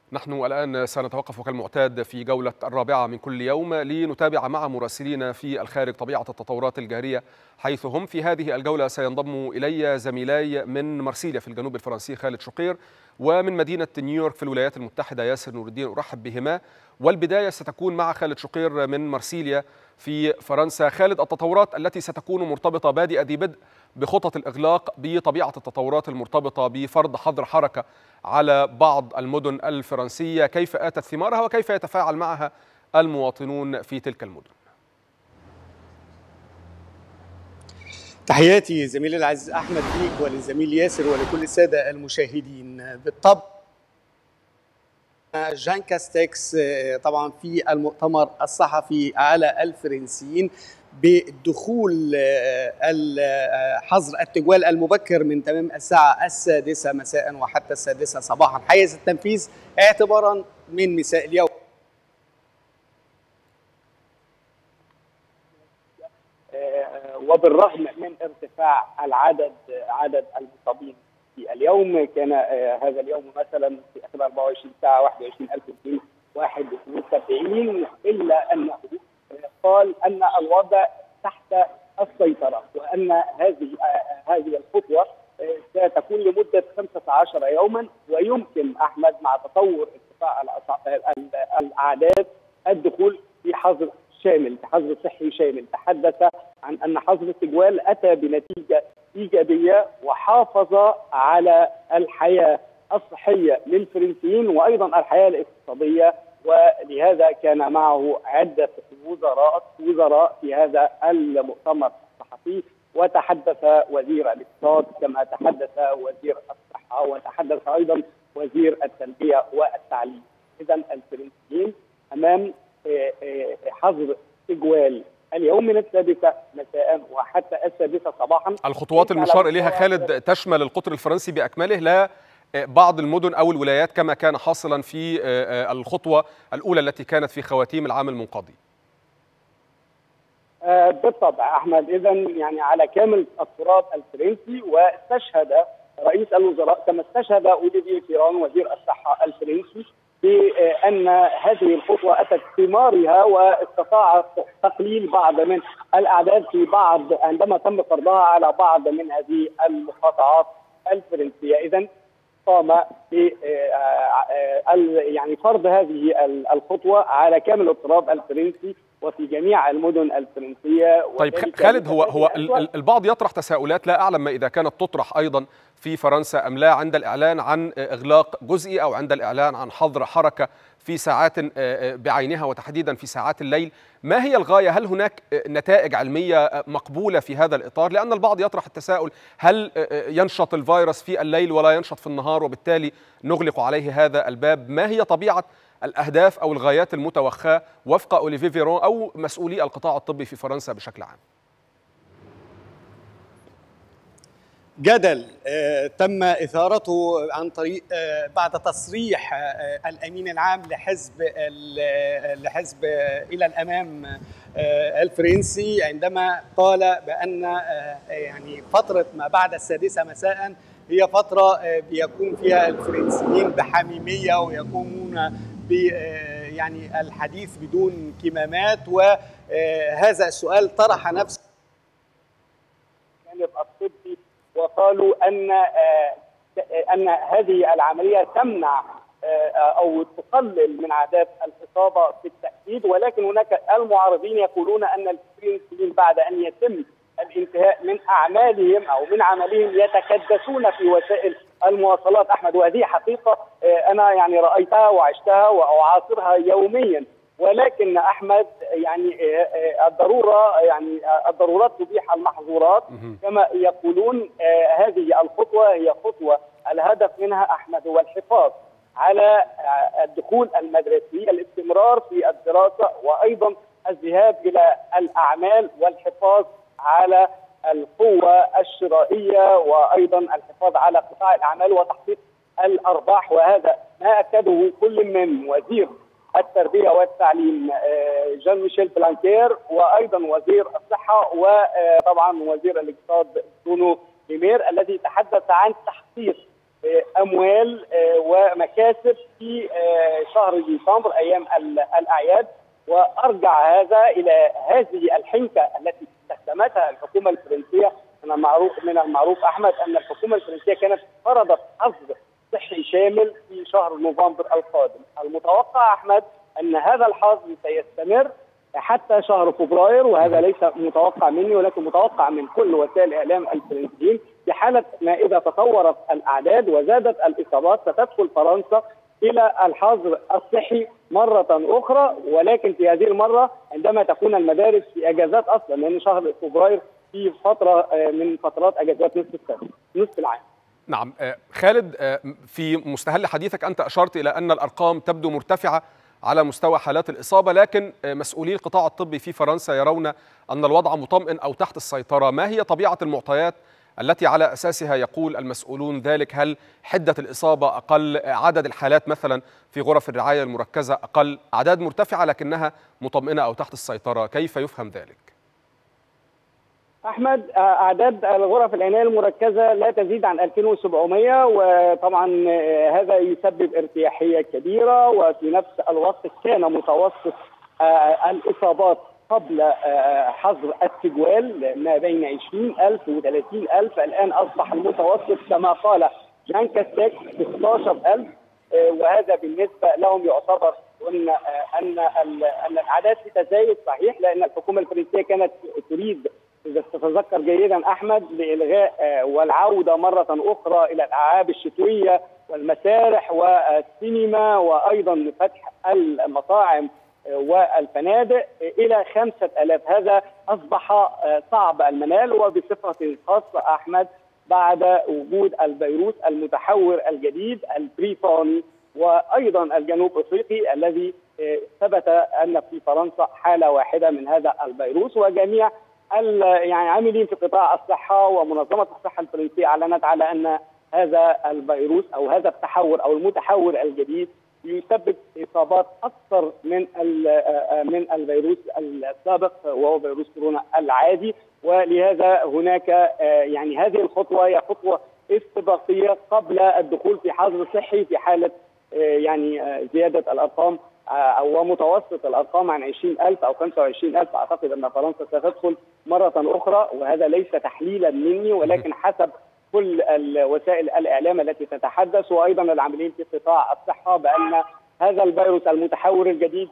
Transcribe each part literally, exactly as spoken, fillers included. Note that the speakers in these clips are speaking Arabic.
نحن الآن سنتوقف كالمعتاد في جولة الرابعة من كل يوم لنتابع مع مراسلين في الخارج طبيعة التطورات الجارية حيث هم. في هذه الجولة سينضم إلي زميلاي من مرسيليا في الجنوب الفرنسي خالد شقير، ومن مدينة نيويورك في الولايات المتحدة ياسر نور الدين. أرحب بهما، والبداية ستكون مع خالد شقير من مرسيليا في فرنسا. خالد، التطورات التي ستكون مرتبطة بادئة ذي بدء بخطط الإغلاق بطبيعة التطورات المرتبطة بفرض حظر حركة على بعض المدن الفرنسية، كيف آتت ثمارها وكيف يتفاعل معها المواطنون في تلك المدن؟ تحياتي زميلي العزيز أحمد ليك وللزميل ياسر ولكل السادة المشاهدين. بالطبع جان كاستكس طبعا في المؤتمر الصحفي على الفرنسيين بدخول حظر التجوال المبكر من تمام الساعة السادسة مساء وحتى السادسة صباحا حيز التنفيذ اعتبارا من مساء اليوم. وبالرغم من ارتفاع العدد عدد المصابين في اليوم، كان هذا اليوم مثلا في اخر أربعة وعشرين ساعة واحد وعشرين ألف وواحد وسبعين، الا انه قال ان الوضع تحت السيطرة وان هذه هذه الخطوة ستكون لمدة خمسة عشر يوما، ويمكن احمد مع تطور ارتفاع الاعداد الدخول في حظر شامل، حظر صحي شامل. تحدث عن ان حظر التجوال اتى بنتيجه ايجابيه وحافظ على الحياه الصحيه للفرنسيين وايضا الحياه الاقتصاديه، ولهذا كان معه عده وزراء وزراء في هذا المؤتمر الصحفي، وتحدث وزير الاقتصاد كما تحدث وزير الصحه وتحدث ايضا وزير التربيه والتعليم. اذا الفرنسيين امام حظر تجوال اليوم من السادسة مساء وحتى السادسة صباحا. الخطوات المشار إليها خالد تشمل القطر الفرنسي بأكمله، لا بعض المدن أو الولايات كما كان حاصلا في الخطوة الأولى التي كانت في خواتيم العام المنقضي. بالطبع أحمد، إذا يعني على كامل التراث الفرنسي. واستشهد رئيس الوزراء كما استشهد أوليفيه فيران وزير الصحة الفرنسي بأن هذه الخطوة أتت ثمارها واستطاعت تقليل بعض من الأعداد في بعض عندما تم فرضها على بعض من هذه المقاطعات الفرنسية. إذا قام ب يعني فرض هذه الخطوة على كامل التراب الفرنسي وفي جميع المدن الفرنسية. طيب خالد، هو هو البعض يطرح تساؤلات، لا أعلم ما إذا كانت تطرح أيضا في فرنسا أم لا، عند الإعلان عن إغلاق جزئي أو عند الإعلان عن حظر حركة في ساعات بعينها وتحديدا في ساعات الليل. ما هي الغاية؟ هل هناك نتائج علمية مقبولة في هذا الإطار؟ لأن البعض يطرح التساؤل، هل ينشط الفيروس في الليل ولا ينشط في النهار وبالتالي نغلق عليه هذا الباب؟ ما هي طبيعة الأهداف أو الغايات المتوخاة وفق أوليفيه فيرون أو مسؤولي القطاع الطبي في فرنسا بشكل عام؟ جدل آه تم إثارته عن طريق آه بعد تصريح آه الأمين العام لحزب لحزب إلى الأمام آه الفرنسي، عندما قال بأن آه يعني فترة ما بعد السادسة مساء هي فترة آه بيكون فيها الفرنسيين بحميمية ويقومون ب يعني الحديث بدون كمامات. وهذا السؤال طرح نفسه الجانب الطبي وقالوا ان ان هذه العمليه تمنع او تقلل من اعداد الاصابه بالتاكيد، ولكن هناك المعارضين يقولون ان الفرنسيين بعد ان يتم الانتهاء من اعمالهم او من عملهم يتكدسون في وسائل المواصلات احمد، وهذه حقيقه انا يعني رايتها وعشتها واعاصرها يوميا. ولكن احمد يعني الضروره يعني الضرورات تبيح المحظورات كما يقولون. هذه الخطوه هي خطوه الهدف منها احمد هو الحفاظ على الدخول المدرسي، الاستمرار في الدراسه وايضا الذهاب الى الاعمال والحفاظ على القوة الشرائية وأيضا الحفاظ على قطاع الأعمال وتحقيق الأرباح. وهذا ما أكده كل من وزير التربية والتعليم جان ميشيل بلانكير وأيضا وزير الصحة وطبعا وزير الاقتصاد برونو لي مير، الذي تحدث عن تحقيق اموال ومكاسب في شهر ديسمبر ايام الاعياد، وارجع هذا الى هذه الحنكه التي استخدمتها الحكومه الفرنسيه. من المعروف من المعروف احمد ان الحكومه الفرنسيه كانت فرضت حظر صحي شامل في شهر نوفمبر القادم. المتوقع احمد ان هذا الحظر سيستمر حتى شهر فبراير، وهذا ليس متوقع مني ولكن متوقع من كل وسائل الاعلام الفرنسيين. في حاله ما اذا تطورت الاعداد وزادت الاصابات ستدخل فرنسا الى الحظر الصحي مره اخرى، ولكن في هذه المره عندما تكون المدارس في اجازات اصلا، لان شهر فبراير في فتره من فترات اجازات نصف السنه نصف العام. نعم خالد، في مستهل حديثك أنت أشرت إلى أن الأرقام تبدو مرتفعة على مستوى حالات الإصابة، لكن مسؤولي القطاع الطبي في فرنسا يرون أن الوضع مطمئن أو تحت السيطرة. ما هي طبيعة المعطيات التي على أساسها يقول المسؤولون ذلك؟ هل حدة الإصابة أقل؟ عدد الحالات مثلا في غرف الرعاية المركزة أقل؟ أعداد مرتفعة لكنها مطمئنة أو تحت السيطرة، كيف يفهم ذلك؟ احمد، اعداد الغرف العنايه المركزه لا تزيد عن ألفين وسبعمائة، وطبعا هذا يسبب ارتياحيه كبيره، وفي نفس الوقت كان متوسط الاصابات قبل حظر التجوال ما بين عشرين ألف وثلاثين ألف. الان اصبح المتوسط كما قال جان كاستيك ستة عشر ألف، وهذا بالنسبه لهم يعتبر ان ان ان الاعداد في تزايد صحيح، لان الحكومه الفرنسيه كانت تريد إذا تتذكر جيدا أحمد لإلغاء والعودة مرة أخرى إلى الألعاب الشتوية والمسارح والسينما، وأيضا فتح المطاعم والفنادق إلى خمسة آلاف. هذا أصبح صعب المنال، وبصفة خاصة أحمد بعد وجود الفيروس المتحور الجديد البريطاني وأيضا الجنوب أفريقي الذي ثبت أن في فرنسا حالة واحدة من هذا الفيروس. وجميع يعني عاملين في قطاع الصحة ومنظمة الصحة الفرنسية أعلنت على أن هذا الفيروس أو هذا التحور أو المتحور الجديد يسبب إصابات أكثر من من الفيروس السابق وهو فيروس كورونا العادي، ولهذا هناك يعني هذه الخطوة هي خطوة استباقية قبل الدخول في حظر صحي في حالة يعني زيادة الأرقام أو متوسط الأرقام عن عشرين ألف أو خمسة وعشرين ألف. أعتقد أن فرنسا ستدخل مرة أخرى، وهذا ليس تحليلا مني ولكن حسب كل وسائل الإعلام التي تتحدث وأيضا العاملين في قطاع الصحة بأن هذا الفيروس المتحور الجديد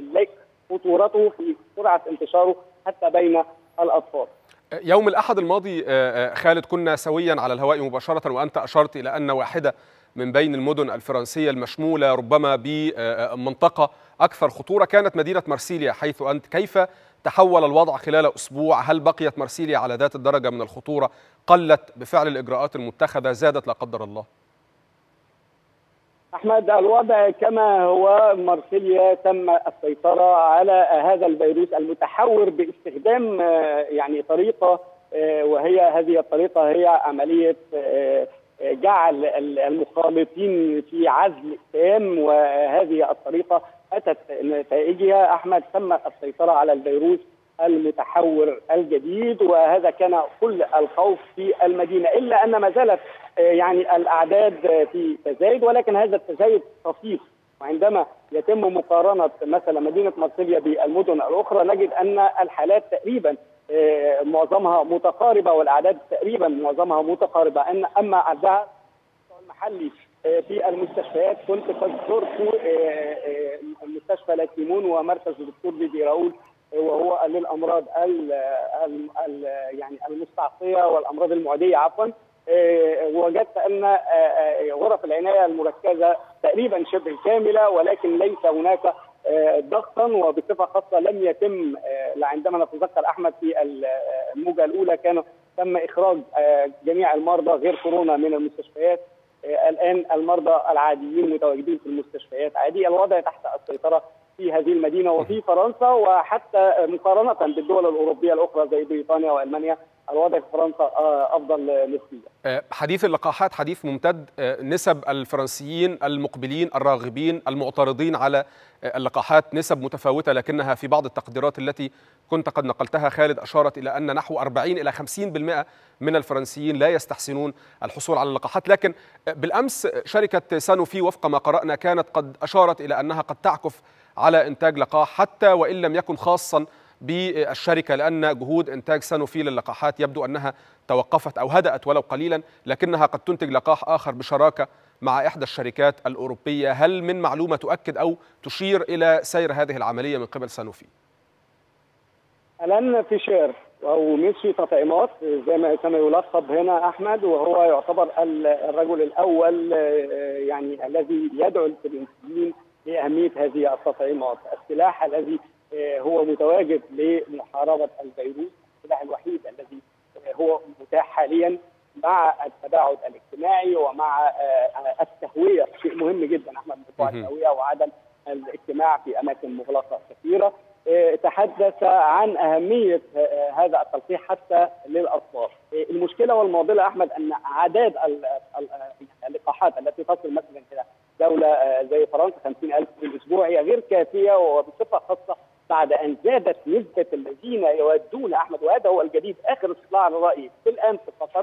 خطورته في سرعة انتشاره حتى بين الأطفال. يوم الأحد الماضي خالد كنا سويا على الهواء مباشرة، وأنت أشرت إلى أن واحدة من بين المدن الفرنسية المشمولة ربما بمنطقة أكثر خطورة كانت مدينة مرسيليا حيث أنت. كيف تحول الوضع خلال أسبوع؟ هل بقيت مرسيليا على ذات الدرجة من الخطورة؟ قلت بفعل الإجراءات المتخذة؟ زادت لا قدر الله؟ أحمد، الوضع كما هو. مرسيليا تم السيطرة على هذا الفيروس المتحور باستخدام يعني طريقة، وهي هذه الطريقة هي عملية جعل المخالطين في عزل تام، وهذه الطريقة أتت نتائجها. أحمد، تم السيطرة على الفيروس المتحور الجديد، وهذا كان كل الخوف في المدينة، إلا أن ما زالت يعني الأعداد في تزايد، ولكن هذا التزايد طفيف. وعندما يتم مقارنة مثلا مدينة مرسيليا بالمدن الأخرى نجد أن الحالات تقريبا معظمها متقاربة والأعداد تقريبا معظمها متقاربة. أن أما عددها المحلي في المستشفيات، كنت قد زرت مستشفى لاكيمون ومركز الدكتور ديدي راؤول وهو للأمراض يعني المستعصية والأمراض المعدية عفوا، وجدت أن غرف العناية المركزة تقريبا شبه كاملة، ولكن ليس هناك ضغطا. وبصفة خاصة لم يتم، عندما نتذكر أحمد في الموجة الأولى كانوا تم إخراج جميع المرضى غير كورونا من المستشفيات. الآن المرضى العاديين متواجدين في المستشفيات عادي. الوضع تحت السيطرة في هذه المدينة وفي فرنسا، وحتى مقارنة بالدول الأوروبية الأخرى زي بريطانيا وألمانيا الوضع في فرنسا افضل نسبيا. حديث اللقاحات حديث ممتد. نسب الفرنسيين المقبلين الراغبين المعترضين على اللقاحات نسب متفاوتة، لكنها في بعض التقديرات التي كنت قد نقلتها خالد أشارت إلى أن نحو أربعين إلى خمسين بالمئة من الفرنسيين لا يستحسنون الحصول على اللقاحات. لكن بالأمس شركة سانوفي وفق ما قرأنا كانت قد أشارت إلى أنها قد تعكف على إنتاج لقاح حتى وإن لم يكن خاصا بالشركة، لأن جهود إنتاج سانوفي للقاحات يبدو أنها توقفت أو هدأت ولو قليلا، لكنها قد تنتج لقاح آخر بشراكة مع إحدى الشركات الأوروبية. هل من معلومة تؤكد أو تشير إلى سير هذه العملية من قبل سانوفي؟ ألان فيشير أو ميسي تطعيمات زي ما كان يلقب هنا أحمد، وهو يعتبر الرجل الأول يعني الذي يدعو الفرنسيين لأهمية هذه التطعيمات. السلاح الذي هو متواجد لمحاربة الفيروس، السلاح الوحيد الذي هو متاح حاليا مع التباعد الاجتماعي ومع التهوية، شيء مهم جدا أحمد، موضوع التهوية وعدم الاجتماع في أماكن مغلقة كثيرة. تحدث عن أهمية هذا التلقيح حتى للأطفال. المشكلة والمعضلة أحمد أن أعداد اللقاحات التي تصل مثلا إلى دولة زي فرنسا خمسين ألف في الأسبوع هي غير كافية، وبصفة خاصة بعد أن زادت نسبة الذين يودون أحمد، وهذا هو الجديد آخر استطلاع للرأي في الأمس فقط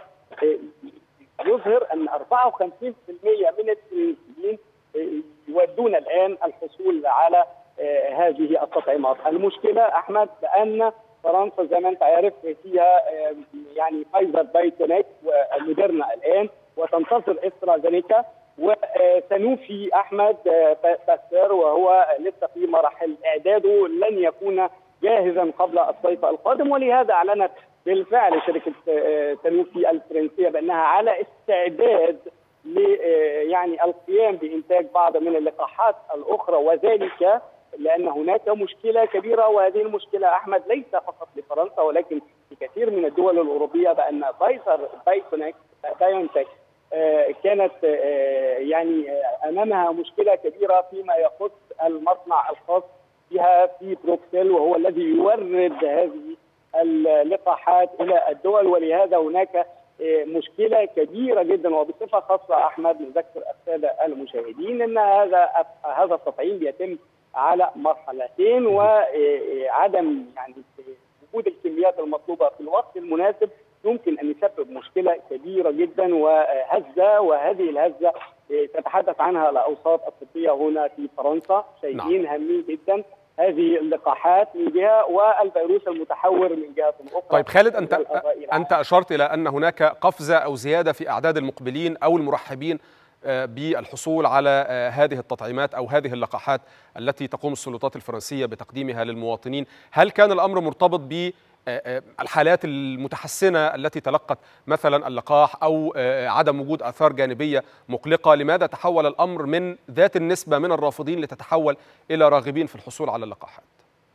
يظهر أن أربعة وخمسين بالمئة من الفرنسيين يودون الآن الحصول على هذه التطعيمات. المشكلة أحمد بأن فرنسا زي ما أنت عارف فيها يعني فايزر بايوتونيك وموديرنا الآن، وتنتظر استرازينيكا وسانوفي أحمد باستير، وهو لسه في مراحل إعداده لن يكون جاهزا قبل الصيف القادم. ولهذا أعلنت بالفعل شركة سانوفي الفرنسية بأنها على استعداد ل يعني القيام بإنتاج بعض من اللقاحات الأخرى، وذلك لأن هناك مشكلة كبيرة، وهذه المشكلة أحمد ليس فقط لفرنسا ولكن في كثير من الدول الأوروبية، بأن فايزر بايونتك كانت يعني أمامها مشكلة كبيرة فيما يخص المصنع الخاص بها في بروكسل، وهو الذي يورد هذه اللقاحات إلى الدول. ولهذا هناك مشكلة كبيرة جدا. وبصفة خاصة أحمد نذكر السادة المشاهدين أن هذا هذا التطعيم بيتم على مرحلتين، وعدم يعني وجود الكميات المطلوبة في الوقت المناسب يمكن أن يسبب مشكلة كبيرة جدا وهزة، وهذه الهزة تتحدث عنها الأوساط الطبية هنا في فرنسا، شيئين هامين جدا، هذه اللقاحات من جهة والفيروس المتحور من جهة أخرى. طيب خالد، أنت أنت أشرت إلى أن هناك قفزة أو زيادة في أعداد المقبلين أو المرحبين بالحصول على هذه التطعيمات أو هذه اللقاحات التي تقوم السلطات الفرنسية بتقديمها للمواطنين. هل كان الأمر مرتبط بالحالات المتحسنة التي تلقت مثلا اللقاح أو عدم وجود آثار جانبية مقلقة؟ لماذا تحول الأمر من ذات النسبة من الرافضين لتتحول إلى راغبين في الحصول على اللقاحات؟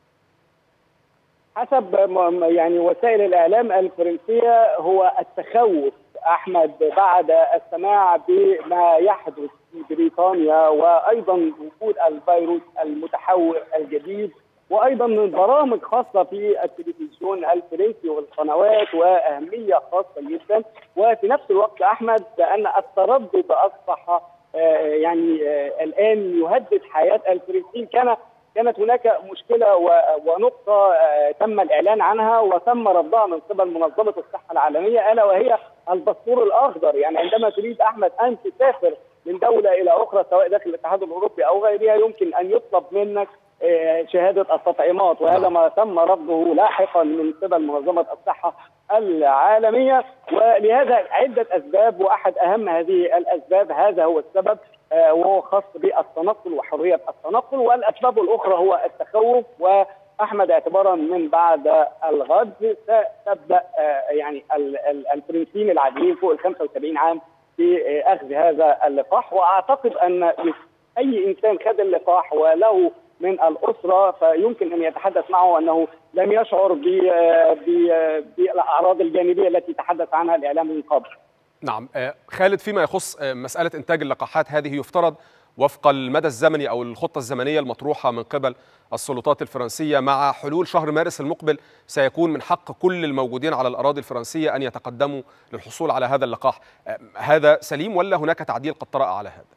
حسب يعني وسائل الإعلام الفرنسية هو التخوف أحمد بعد السماع بما يحدث في بريطانيا، وأيضا وجود الفيروس المتحور الجديد، وأيضا من برامج خاصة في التلفزيون الفرنسي والقنوات، وأهمية خاصة جدا. وفي نفس الوقت أحمد بأن التردد أصبح يعني الآن يهدد حياة الفرنسيين. كان كانت هناك مشكلة ونقطة تم الإعلان عنها وتم رفضها من قبل منظمة الصحة العالمية، ألا وهي الباسبور الأخضر. يعني عندما تريد أحمد أن تسافر من دولة إلى أخرى سواء داخل الاتحاد الأوروبي أو غيرها، يمكن أن يطلب منك شهادة التطعيمات، وهذا ما تم رفضه لاحقا من قبل منظمة الصحة العالمية. ولهذا عدة أسباب، وأحد أهم هذه الأسباب هذا هو السبب، وهو خاص بالتنقل وحرية التنقل. والأسباب الأخرى هو التخوف. وأحمد اعتبارا من بعد الغد ستبدأ يعني الفرنسيين العاديين فوق ال خمسة وسبعين عام في أخذ هذا اللقاح. وأعتقد أن أي إنسان خذ اللقاح وله من الأسرة فيمكن أن يتحدث معه أنه لم يشعر بالأعراض الجانبية التي تحدث عنها الإعلام من قبل. نعم خالد، فيما يخص مسألة إنتاج اللقاحات هذه يفترض وفق المدى الزمني أو الخطة الزمنية المطروحة من قبل السلطات الفرنسية، مع حلول شهر مارس المقبل سيكون من حق كل الموجودين على الأراضي الفرنسية أن يتقدموا للحصول على هذا اللقاح. هذا سليم ولا هناك تعديل قد طرأ على هذا؟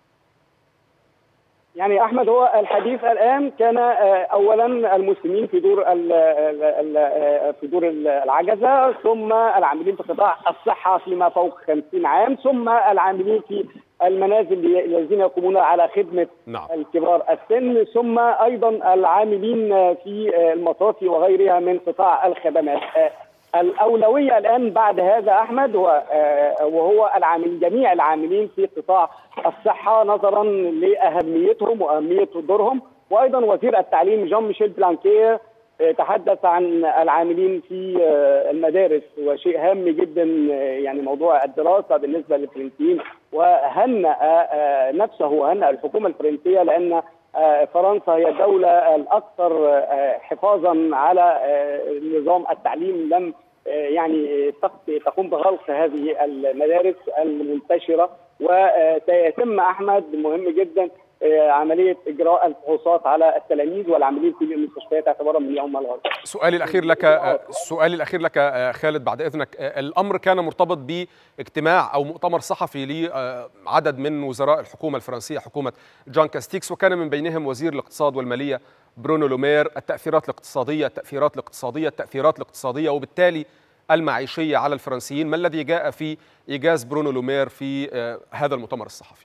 يعني أحمد، هو الحديث الآن كان أولا المسلمين في دور في دور العجزة، ثم العاملين في قطاع الصحة فيما فوق خمسين عام، ثم العاملين في المنازل الذين يقومون على خدمة نعم. الكبار السن، ثم أيضا العاملين في المصافي وغيرها من قطاع الخدمات. الأولوية الآن بعد هذا أحمد هو وهو العاملين، جميع العاملين في قطاع الصحة نظرا لأهميتهم وأهمية دورهم. وأيضا وزير التعليم جون ميشيل بلانكيه تحدث عن العاملين في المدارس، وشيء هام جدا يعني موضوع الدراسة بالنسبة للفرنسيين، وهنأ نفسه وهنأ الحكومة الفرنسية لأن فرنسا هي الدولة الأكثر حفاظا على نظام التعليم، لم يعني تقوم بغلق هذه المدارس المنتشرة. وسيتم أحمد مهم جدا عملية إجراء الفحوصات على التلاميذ والعاملين في المستشفيات اعتبارا من يوم الغد. سؤالي الأخير لك سؤالي الأخير لك خالد بعد إذنك، الأمر كان مرتبط باجتماع أو مؤتمر صحفي لعدد من وزراء الحكومة الفرنسية، حكومة جان كاستيكس، وكان من بينهم وزير الاقتصاد والمالية برونو لومير. التأثيرات الاقتصادية التأثيرات الاقتصادية التأثيرات الاقتصادية وبالتالي المعيشية على الفرنسيين، ما الذي جاء في إيجاز برونو لومير في هذا المؤتمر الصحفي؟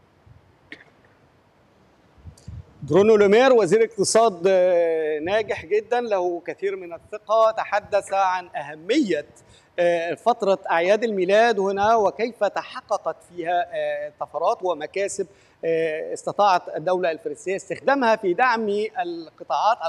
برونو لومير وزير اقتصاد ناجح جدا، له كثير من الثقة، تحدث عن أهمية فترة أعياد الميلاد هنا وكيف تحققت فيها طفرات ومكاسب استطاعت الدولة الفرنسية استخدامها في دعم القطاعات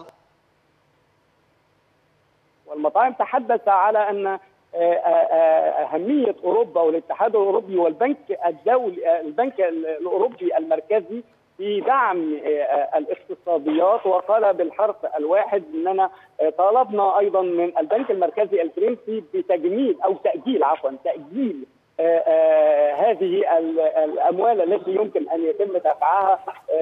والمطاعم. تحدث على أن أهمية أوروبا والاتحاد الأوروبي والبنك الدولي البنك الأوروبي المركزي في دعم الاقتصاديات، وقال بالحرف الواحد اننا طالبنا ايضا من البنك المركزي الفرنسي بتجميد او تاجيل عفوا تاجيل هذه الاموال التي يمكن ان يتم دفعها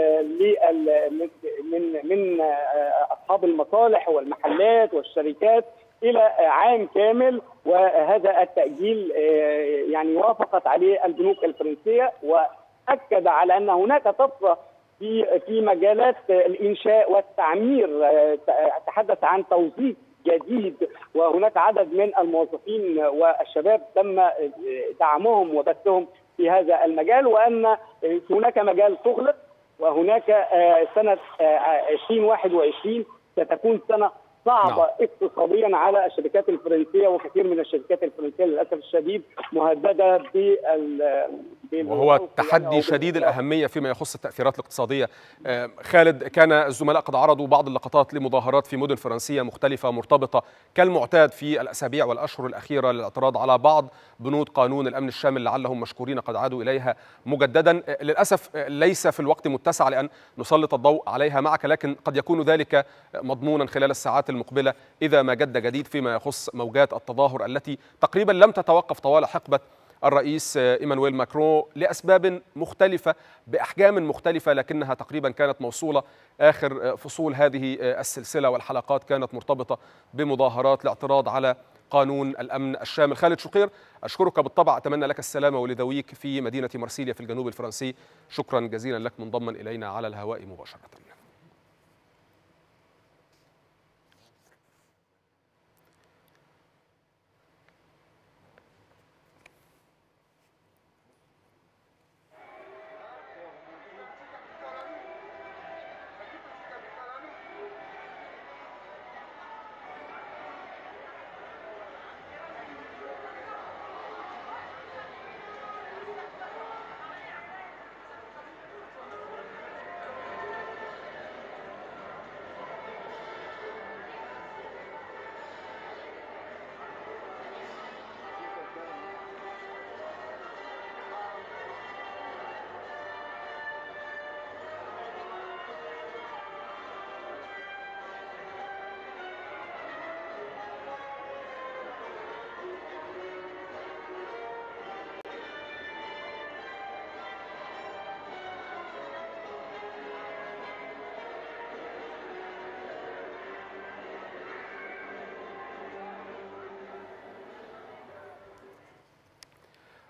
من من اصحاب المصالح والمحلات والشركات الى عام كامل، وهذا التاجيل يعني وافقت عليه البنوك الفرنسيه، واكد على ان هناك طفره في في مجالات الانشاء والتعمير. تحدث عن توظيف جديد، وهناك عدد من الموظفين والشباب تم دعمهم وبثهم في هذا المجال، وان هناك مجال تغلق، وهناك سنه ألفين وواحد وعشرين ستكون سنه صعبه نعم. اقتصاديا على الشركات الفرنسيه، وكثير من الشركات الفرنسيه للاسف الشديد مهدده بال وهو تحدي شديد الأهمية فيما يخص التأثيرات الاقتصادية. خالد، كان الزملاء قد عرضوا بعض اللقطات لمظاهرات في مدن فرنسية مختلفة مرتبطة كالمعتاد في الأسابيع والأشهر الأخيرة للاعتراض على بعض بنود قانون الأمن الشامل، لعلهم مشكورين قد عادوا إليها مجددا. للأسف ليس في الوقت متسع لأن نسلط الضوء عليها معك، لكن قد يكون ذلك مضمونا خلال الساعات المقبلة إذا ما جد جديد فيما يخص موجات التظاهر التي تقريبا لم تتوقف طوال حقبة الرئيس إيمانويل ماكرون لأسباب مختلفة بأحجام مختلفة، لكنها تقريبا كانت موصولة. آخر فصول هذه السلسلة والحلقات كانت مرتبطة بمظاهرات الاعتراض على قانون الأمن الشامل. خالد شقير، أشكرك بالطبع، أتمنى لك السلامة ولذويك في مدينة مرسيليا في الجنوب الفرنسي. شكرا جزيلا لك منضما إلينا على الهواء مباشرة.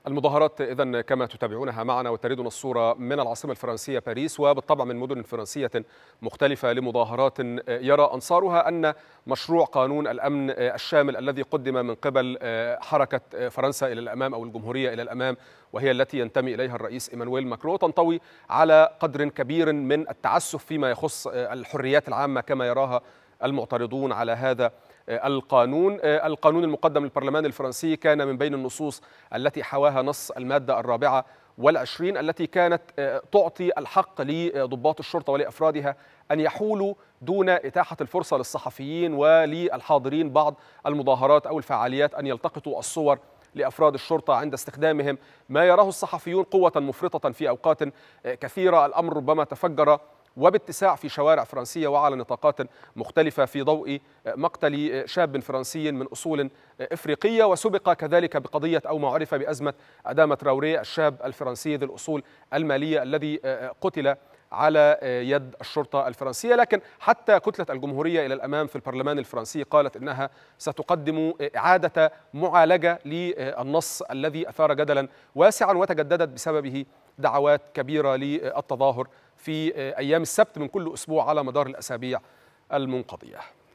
المظاهرات إذن كما تتابعونها معنا وتريدنا الصورة من العاصمة الفرنسية باريس، وبالطبع من مدن فرنسية مختلفة، لمظاهرات يرى أنصارها أن مشروع قانون الأمن الشامل الذي قدم من قبل حركة فرنسا إلى الأمام أو الجمهورية إلى الأمام، وهي التي ينتمي إليها الرئيس إيمانويل ماكرون، تنطوي على قدر كبير من التعسف فيما يخص الحريات العامة كما يراها المعترضون على هذا القانون. القانون المقدم للبرلمان الفرنسي كان من بين النصوص التي حواها نص المادة الرابعة والعشرين التي كانت تعطي الحق لضباط الشرطة ولأفرادها أن يحولوا دون إتاحة الفرصة للصحفيين وللحاضرين بعض المظاهرات أو الفعاليات أن يلتقطوا الصور لأفراد الشرطة عند استخدامهم ما يراه الصحفيون قوة مفرطة في أوقات كثيرة. الأمر ربما تفجر وباتساع في شوارع فرنسية وعلى نطاقات مختلفة في ضوء مقتل شاب فرنسي من أصول إفريقية، وسبق كذلك بقضية أو ما عرف بأزمة أداما تراوري الشاب الفرنسي ذي الأصول المالية الذي قتل على يد الشرطة الفرنسية. لكن حتى كتلة الجمهورية إلى الأمام في البرلمان الفرنسي قالت إنها ستقدم إعادة معالجة للنص الذي أثار جدلا واسعا وتجددت بسببه دعوات كبيرة للتظاهر في أيام السبت من كل أسبوع على مدار الأسابيع المنقضية.